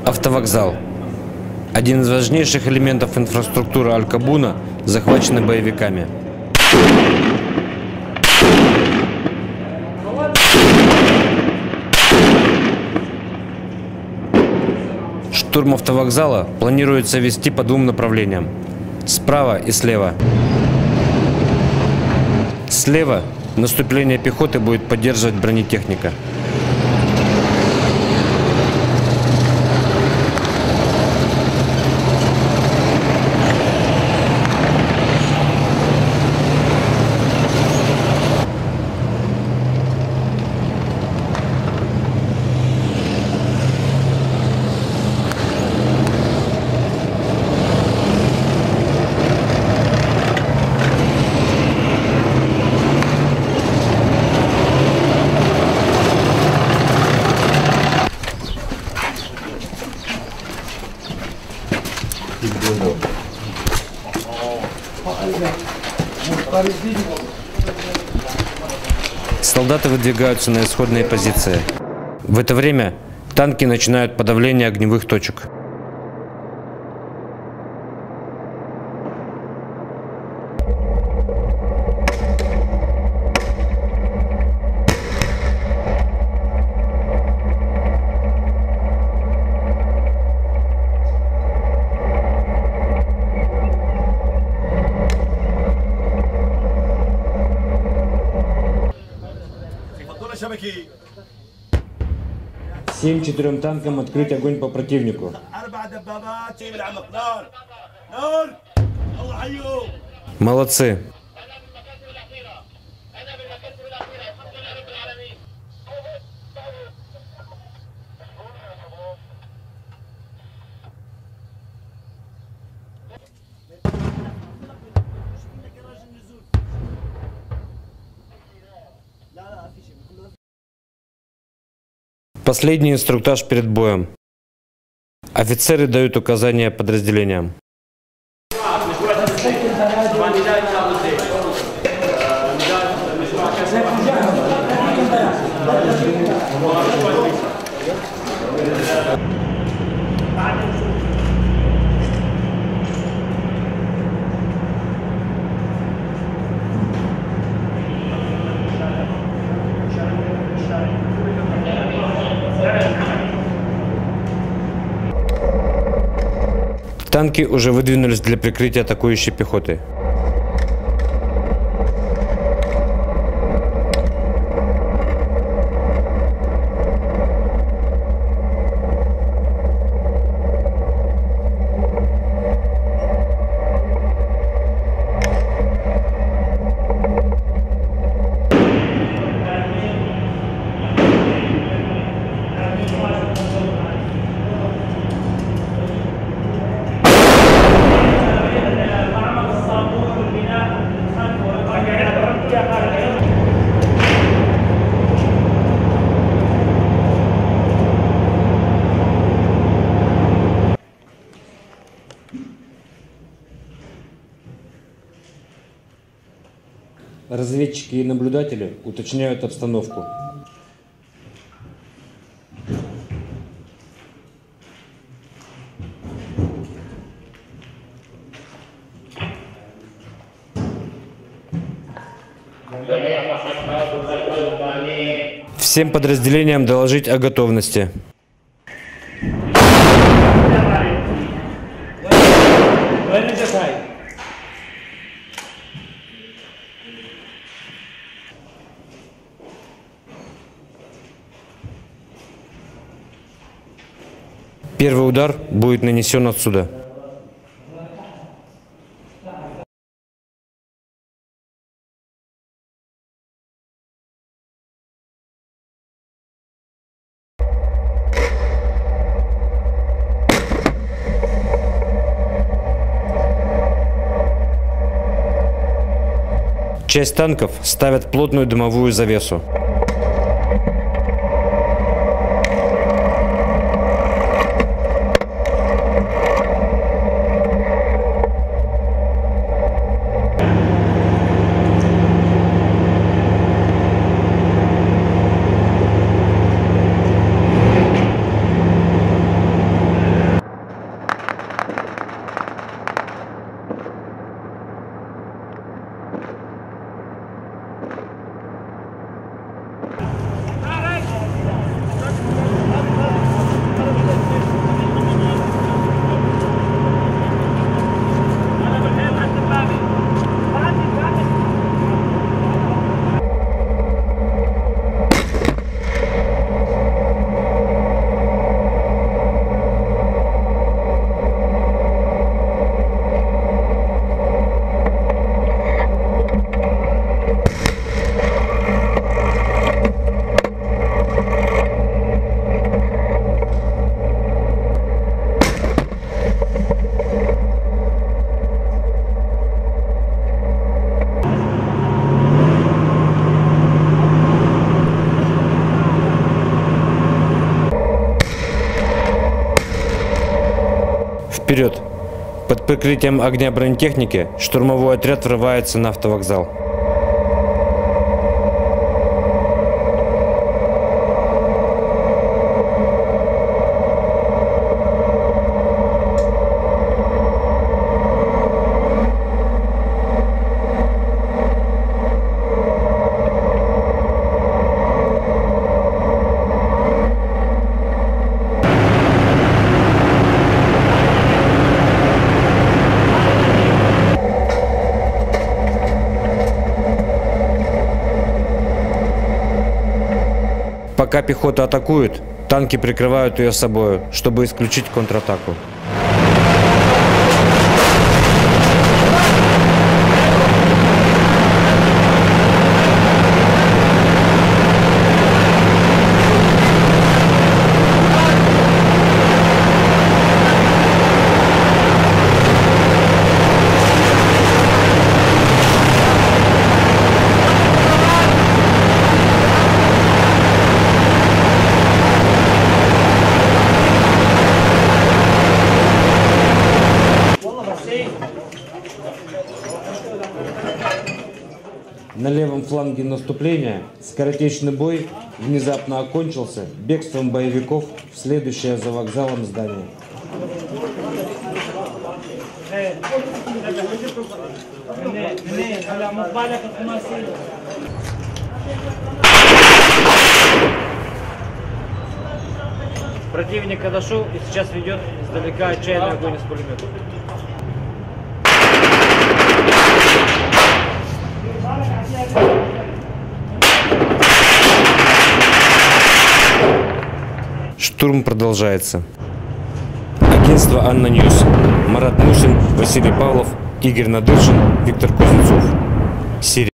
Автовокзал. Один из важнейших элементов инфраструктуры Аль-Кабуна захвачены боевиками. Штурм автовокзала планируется вести по двум направлениям – справа и слева. Слева наступление пехоты будет поддерживать бронетехника. Солдаты выдвигаются на исходные позиции. В это время танки начинают подавление огневых точек. Всем 4 танкам открыть огонь по противнику. Молодцы. Последний инструктаж перед боем. Офицеры дают указания подразделениям. Танки уже выдвинулись для прикрытия атакующей пехоты. Разведчики и наблюдатели уточняют обстановку. Всем подразделениям доложить о готовности. Первый удар будет нанесен отсюда. Часть танков ставят плотную дымовую завесу. Вперед! Под прикрытием огня бронетехники штурмовой отряд врывается на автовокзал. Пока пехота атакует, танки прикрывают ее собой, чтобы исключить контратаку. На левом фланге наступления скоротечный бой внезапно окончился бегством боевиков в следующее за вокзалом здание. Противник подошел и сейчас ведет издалека отчаянный огонь из пулемета. Штурм продолжается. Агентство Анна Ньюс. Марат Мусин, Василий Павлов, Игорь Надыршин, Виктор Кузнецов. Сирия.